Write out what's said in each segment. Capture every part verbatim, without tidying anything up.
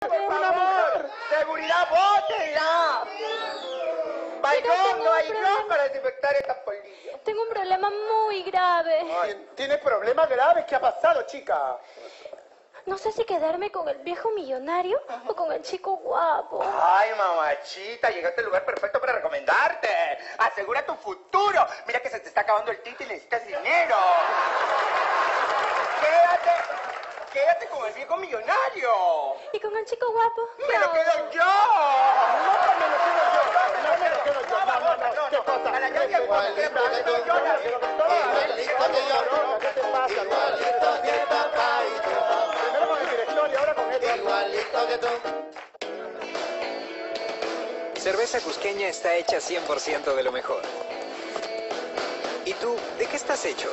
Por favor, seguridad, bótenla. Baigón, no hay gas para desinfectar estas polillas. Tengo un problema muy grave. Ay, ¿tiene problemas graves? ¿Qué ha pasado, chica? No sé si quedarme con el viejo millonario o con el chico guapo. Ay, mamachita, llegaste al lugar perfecto para recomendarte. Asegura tu futuro. Mira que se te está acabando el tinte y necesitas dinero. Quédate, quédate con el viejo millonario. ¿Y con el chico guapo? ¡Me lo quedo yo! No, me lo quedo yo. No me lo quedo yo. No, no, no. ¿Qué pasa? A la llave, Igualito que tú. Igualito que yo. ¿Qué te pasa? Igualito que papá y yo. Primero con el director y ahora con él. Igualito que tú. Cerveza Cusqueña está hecha cien por ciento de lo mejor. ¿Y tú, de qué estás hecho?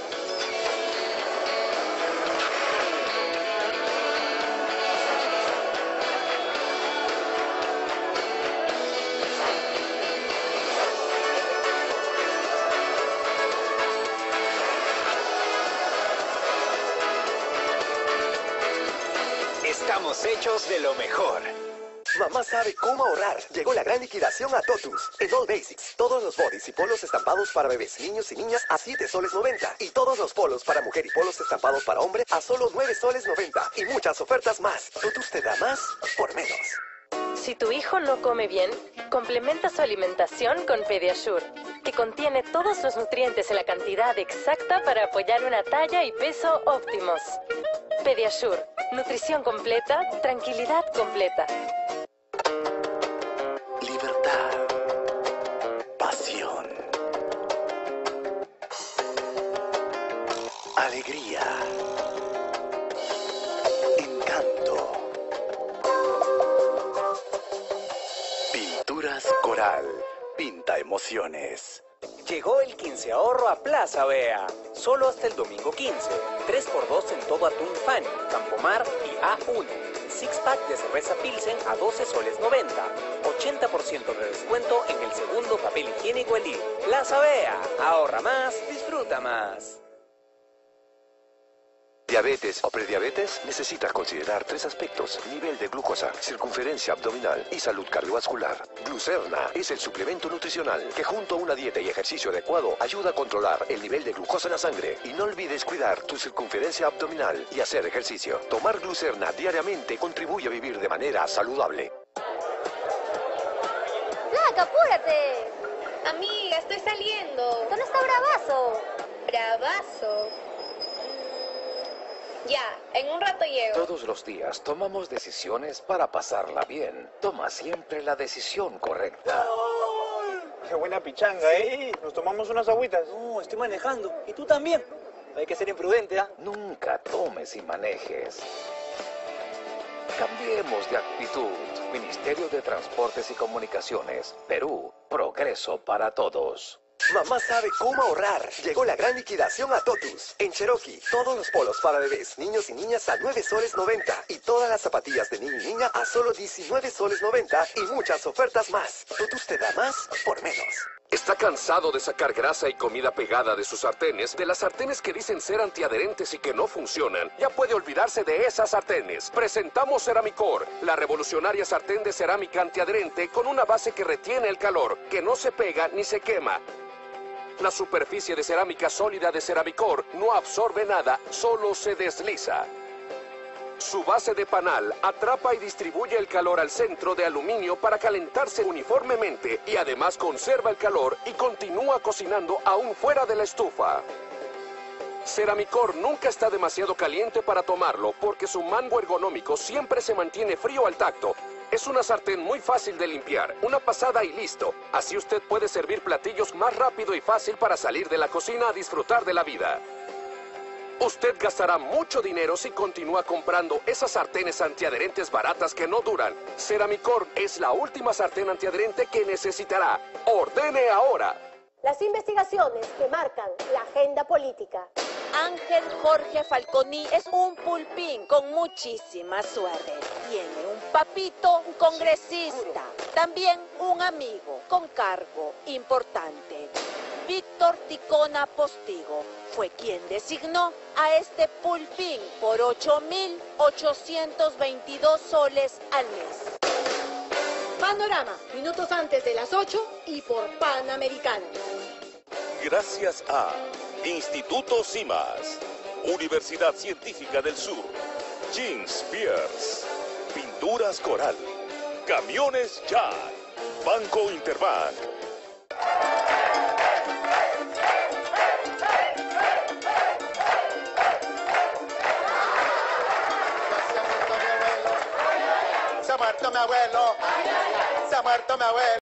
Estamos hechos de lo mejor. Mamá sabe cómo ahorrar. Llegó la gran liquidación a Totus. En All Basics, todos los bodys y polos estampados para bebés, niños y niñas a siete soles noventa. Y todos los polos para mujer y polos estampados para hombre a solo nueve soles noventa. Y muchas ofertas más. Totus te da más por menos. Si tu hijo no come bien, complementa su alimentación con Pediasure, que contiene todos los nutrientes en la cantidad exacta para apoyar una talla y peso óptimos. Pediasure, nutrición completa, tranquilidad completa. Libertad. Pasión. Alegría. Encanto. Pinturas Coral. Pinta emociones. Llegó el quince ahorro a Plaza Bea. Solo hasta el domingo quince. tres por dos en todo atún Fanny, Campomar y A uno. Six pack de cerveza Pilsen a doce soles noventa. ochenta por ciento de descuento en el segundo papel higiénico Elite. Plaza Bea. Ahorra más, disfruta más. Diabetes o prediabetes, necesitas considerar tres aspectos: nivel de glucosa, circunferencia abdominal y salud cardiovascular. Glucerna es el suplemento nutricional que junto a una dieta y ejercicio adecuado ayuda a controlar el nivel de glucosa en la sangre. Y no olvides cuidar tu circunferencia abdominal y hacer ejercicio. Tomar Glucerna diariamente contribuye a vivir de manera saludable. ¡Flaca, apúrate! Amiga, estoy saliendo. ¿Dónde está Bravazo? Bravazo. Ya, en un rato llego. Todos los días tomamos decisiones para pasarla bien. Toma siempre la decisión correcta. ¡Oh! ¡Qué buena pichanga, eh! Nos tomamos unas agüitas. No, estoy manejando. ¿Y tú también? Hay que ser imprudente, ¿ah? Nunca tomes y manejes. Cambiemos de actitud. Ministerio de Transportes y Comunicaciones. Perú. Progreso para todos. Mamá sabe cómo ahorrar. Llegó la gran liquidación a Totus. En Cherokee, todos los polos para bebés, niños y niñas a nueve soles noventa. Y todas las zapatillas de niño y niña a solo diecinueve soles noventa. Y muchas ofertas más. Totus te da más por menos. ¿Está cansado de sacar grasa y comida pegada de sus sartenes? De las sartenes que dicen ser antiadherentes y que no funcionan. Ya puede olvidarse de esas sartenes. Presentamos Ceramicor, la revolucionaria sartén de cerámica antiadherente con una base que retiene el calor, que no se pega ni se quema. La superficie de cerámica sólida de Ceramicor no absorbe nada, solo se desliza. Su base de panal atrapa y distribuye el calor al centro de aluminio para calentarse uniformemente y además conserva el calor y continúa cocinando aún fuera de la estufa. Ceramicor nunca está demasiado caliente para tomarlo porque su mango ergonómico siempre se mantiene frío al tacto. Es una sartén muy fácil de limpiar, una pasada y listo. Así usted puede servir platillos más rápido y fácil para salir de la cocina a disfrutar de la vida. Usted gastará mucho dinero si continúa comprando esas sartenes antiadherentes baratas que no duran. Ceramicor es la última sartén antiadherente que necesitará. ¡Ordene ahora! Las investigaciones que marcan la agenda política. Ángel Jorge Falconi es un pulpín con muchísima suerte. Tiene un papito, un congresista, también un amigo con cargo importante. Víctor Ticona Postigo fue quien designó a este pulpín por ocho mil ochocientos veintidós soles al mes. Panorama, minutos antes de las ocho y por Panamericana. Gracias a Instituto CIMAS, Universidad Científica del Sur, Jeans Pierce, Pinturas Coral, Camiones Jack, Banco Interbank. Se ha muerto mi abuelo. Se ha muerto mi abuelo.